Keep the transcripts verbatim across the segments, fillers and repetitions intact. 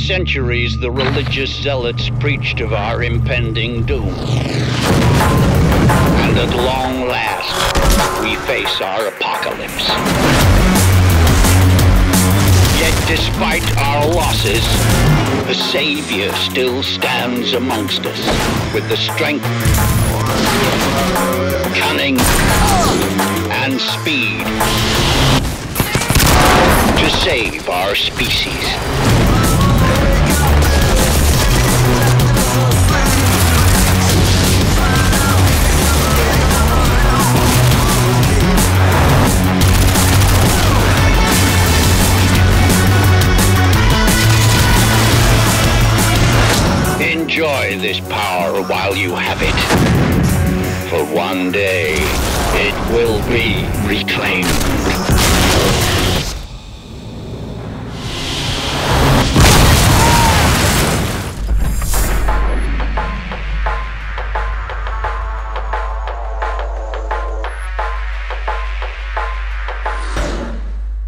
centuries, the religious zealots preached of our impending doom. And at long last, we face our apocalypse. Yet despite our losses, the Savior still stands amongst us with the strength, cunning, and speed to save our species. Enjoy this power while you have it, for one day it will be reclaimed.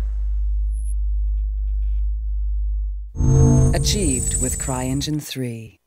Achieved with CryEngine three.